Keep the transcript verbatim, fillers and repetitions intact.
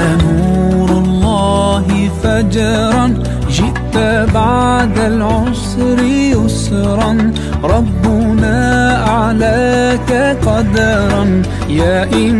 يا نور الله فجرا جئت بعد العسر يسرا ربنا أعلاك قدرا يا إمام